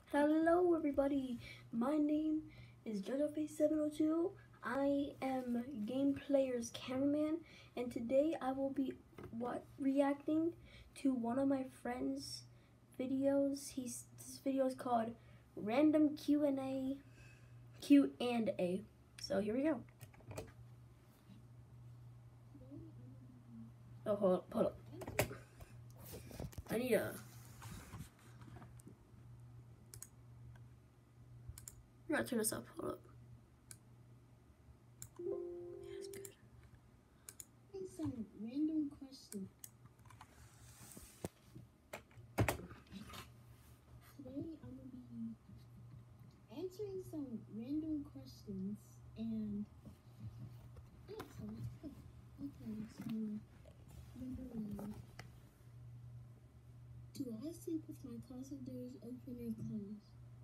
Hello everybody, my name is JojoFace702. I am Game Player's cameraman, and today I will be reacting to one of my friend's videos. This video is called Random Q&A. So here we go. Oh, hold up. I need a... I'm gonna turn this up. Hold up. That's good. Some random question. Today I'm gonna be answering some random questions and okay, so number one. Do I sleep with my closet doors open or closed?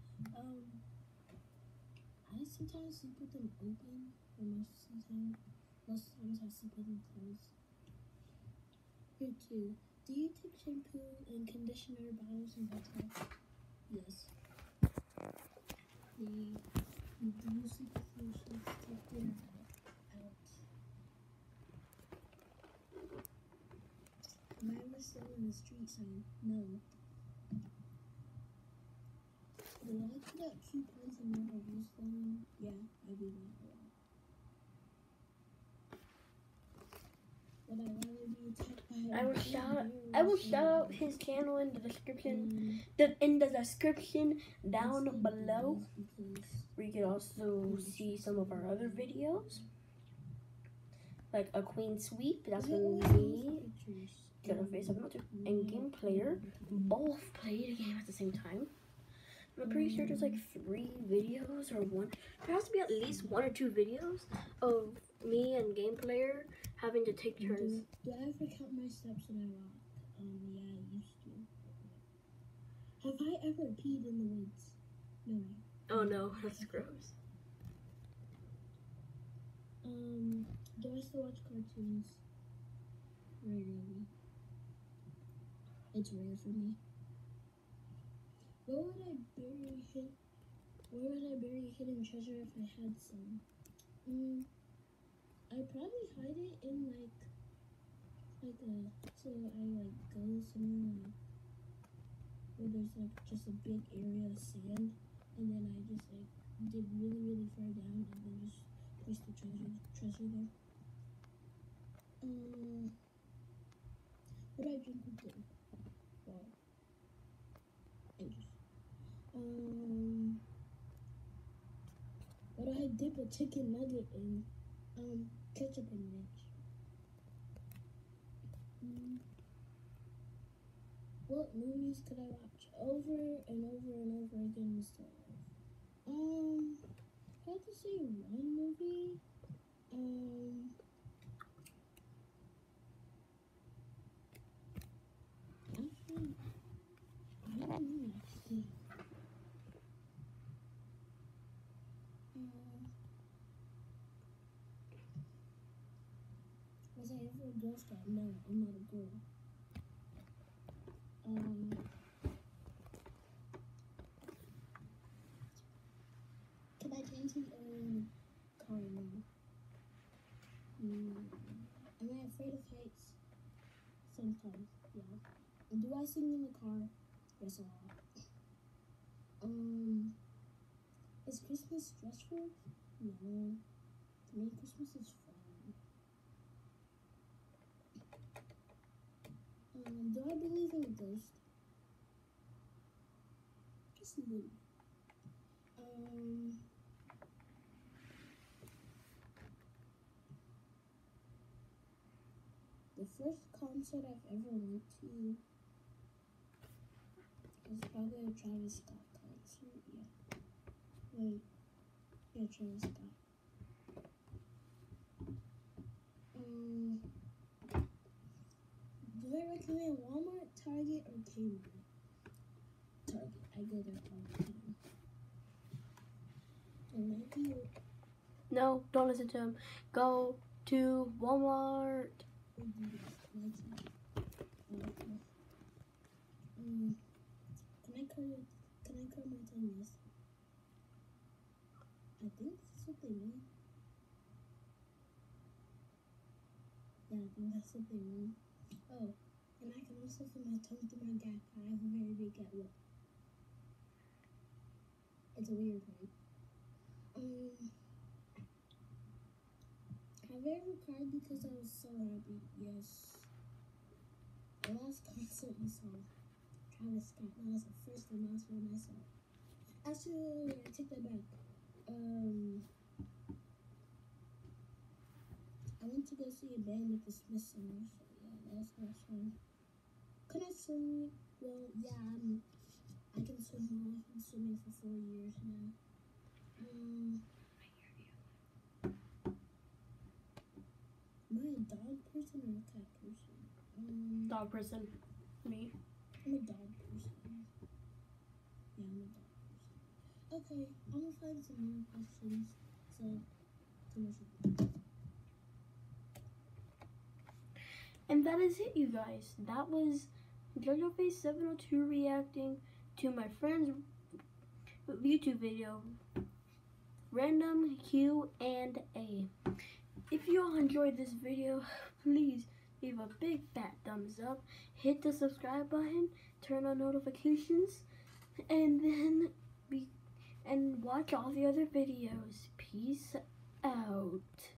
I sometimes sleep with them open, but most times I sleep with them closed. Number two, do you take shampoo and conditioner bottles in bathtub? Yes. Do you sleep with your sheets tucked in or out? Am I ever still in the street sign? No. Do I put out coupons and never use them? Yeah, I do that a lot. Would I rather be attacked by I will shout out his channel in the description. In the description down below, where you can also see some of our other videos, like a queen sweep. That's when me, JojoFace702, and Game Player both play the game at the same time. I'm pretty sure there's like 3 videos or one. There has to be at least 1 or 2 videos of me and Game Player having to take turns. Do I ever count my steps when I walk? Yeah, I used to. Have I ever peed in the woods? No. Oh no, that's gross. Do I still watch cartoons? Regularly. It's rare for me. Where would I bury hidden treasure if I had some? I'd probably hide it in so I go somewhere where there's just a big area of sand, and then I just dig really far down and then just place the treasure there. What do I drink with dinner? Water. Interesting. What do I dip a chicken nugget in? Ketchup and ranch. What movies could I watch over and over again instead of? I have to say one movie. Actually, I don't know. Was I ever a Girl Scout? No, I'm not a girl. Can I change the oil in the car now? Am I afraid of heights? Sometimes, yeah. And do I sing in the car? Yes, a lot. Is Christmas stressful? No. To me, Christmas is fun. Do I believe in a ghost? Just a little. The first concert I've ever went to was probably a Travis Scott concert, yeah. Wait. Yeah, Travis Scott. Do I recommend Walmart, Target, or Kmart? Target. I go there all the time. No, don't listen to him. Go to Walmart. Can I I curl my tongue, yes. I think that's what they mean. Yeah, I think that's what they mean. Oh, and I can also fit my tongue through my gap. I have a very big gap. Look. It's weird, right? Have I ever cried because I was so happy? Yes. The last concert you saw, Travis Scott. That was the first and last one I saw. Actually, I take that back. I went to go see a band at the Smith Center, so yeah, that was the last one. Can I swim? Well, yeah, I can swim well. I've been swimming for 4 years now. Am I a dog person or a cat person? Dog person. Me. I'm a dog person. Yeah, I'm a dog person. Okay, I'm gonna find some more questions. So, commercial. And that is it, you guys. That was JojoFace702 reacting to my friend's YouTube video, Random Q&A. If you all enjoyed this video, please leave a big fat thumbs up, hit the subscribe button, turn on notifications, and then watch all the other videos. Peace out.